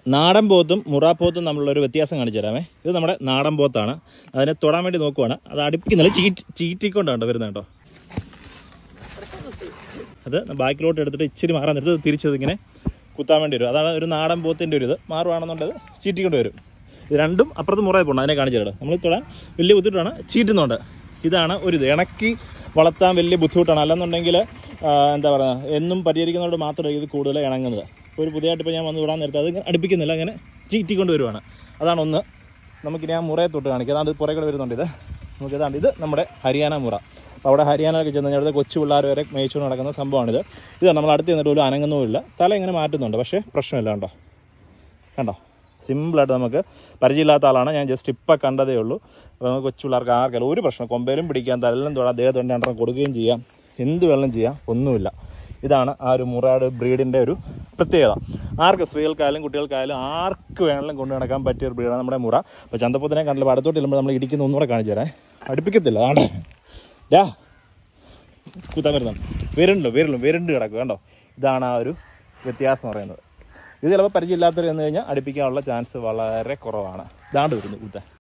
നാടൻ പോത്തും മുറാപ്പോത്തും തമ്മിലുള്ളൊരു വ്യത്യാസം കാണിച്ചു തരാമേ. ഇത് നമ്മുടെ നാടൻ പോത്താണ്. അതിനെ തൊടാൻ വേണ്ടി നോക്കുവാണ്. അത് അടുപ്പിക്കുന്നില്ല, ചീറ്റിക്കൊണ്ടാണ് വരുന്നത് കേട്ടോ. അത് ബാക്കിലോട്ട് എടുത്തിട്ട് ഇച്ചിരി മാറാൻ നേരത്ത് തിരിച്ചത് ഇങ്ങനെ കുത്താൻ വേണ്ടി വരും. അതാണ് ഒരു നാടൻ പോത്തിൻ്റെ ഒരു ഇത്. മാറുവാണെന്നുള്ളത് ചീറ്റിക്കൊണ്ട് വരും. ഇത് രണ്ടും അപ്പുറത്ത് മുറയെ പോകണം. അതിനെ കാണിച്ചു തരാം. നമ്മൾ തൊടാൻ വലിയ ബുദ്ധിമുട്ടാണ്, ചീറ്റുന്നുണ്ട്. ഇതാണ് ഒരു ഇത്. ഇണക്കി വളർത്താൻ വലിയ ബുദ്ധിമുട്ടാണ്. അല്ലെന്നുണ്ടെങ്കിൽ എന്താ പറയുക, എന്നും പരിചരിക്കുന്നതോട് മാത്രമേ ഇത് കൂടുതൽ ഇണങ്ങുന്നത്. ഒരു പുതിയതായിട്ട് ഇപ്പോൾ ഞാൻ വന്ന് വിടാൻ നേരത്തെ അത് അടുപ്പിക്കുന്നില്ല, അങ്ങനെ ചീറ്റിക്കൊണ്ട് വരുവാണ്. അതാണ് ഒന്ന്. നമുക്കിനി ആ മുറയെ തൊട്ട് കാണിക്കാം. അതാണ്ട് പുറകെ വരുന്നുണ്ട്. ഇത് നമുക്കിതാണ്ട് ഇത് നമ്മുടെ ഹരിയാന മുറ. അവിടെ ഹരിയാനയിലൊക്കെ ചെന്ന് കഴിഞ്ഞാൽ അവിടുത്തെ കൊച്ചു പിള്ളേർ വരെ മേയിച്ചുകൊണ്ട് നടക്കുന്ന സംഭവമാണിത്. ഇത് നമ്മൾ അടുത്ത് ചെന്നിട്ട് പോലും അനങ്ങുന്നുമില്ല. തല ഇങ്ങനെ മാറ്റുന്നുണ്ട്, പക്ഷേ പ്രശ്നമില്ല. കണ്ടോ സിമ്പിളായിട്ട് നമുക്ക് പരിചയമില്ലാത്ത ആളാണ്. ഞാൻ ജസ്റ്റ് ഇപ്പം കണ്ടതേ ഉള്ളൂ. അപ്പോൾ നമുക്ക് കൊച്ചു പിള്ളേർക്ക് ആർക്കല്ല ഒരു പ്രശ്നം, കൊമ്പേലും പിടിക്കാൻ തലെല്ലാം തൊടാം, അദ്ദേഹത്തിൻ്റെ രണ്ടെണ്ണം കൊടുക്കുകയും ചെയ്യാം, എന്ത് വെള്ളം ചെയ്യാം, ഒന്നുമില്ല. ഇതാണ് ആ ഒരു മുറാട് ബ്രീഡിൻ്റെ ഒരു പ്രത്യേകത. ആർക്ക് സ്ത്രീകൾക്കായാലും കുട്ടികൾക്കായാലും ആർക്ക് വേണമെങ്കിലും കൊണ്ടു നടക്കാൻ പറ്റിയ ഒരു ബ്രീഡാണ് നമ്മുടെ മുറ. അപ്പോൾ ചന്തപ്പൂത്തിനെ കണ്ടപ്പോൾ അടുത്തോട്ട് ചെല്ലുമ്പോൾ നമ്മൾ ഇടിക്കുന്ന ഒന്നുകൂടെ കാണിച്ചു തരാം. അടുപ്പിക്കത്തില്ല, ആണ്ടേ കുത്താൻ വരുന്നുണ്ട്, വിരണ്ട് കിടക്കും. കണ്ടോ, ഇതാണ് ആ ഒരു വ്യത്യാസം പറയുന്നത്. ഇത് ചിലപ്പോൾ പരിചയമില്ലാത്തവർ എന്ന് കഴിഞ്ഞാൽ അടുപ്പിക്കാനുള്ള ചാൻസ് വളരെ കുറവാണ്. ഇതാണ്ട് വരുന്നു കുത്താൻ.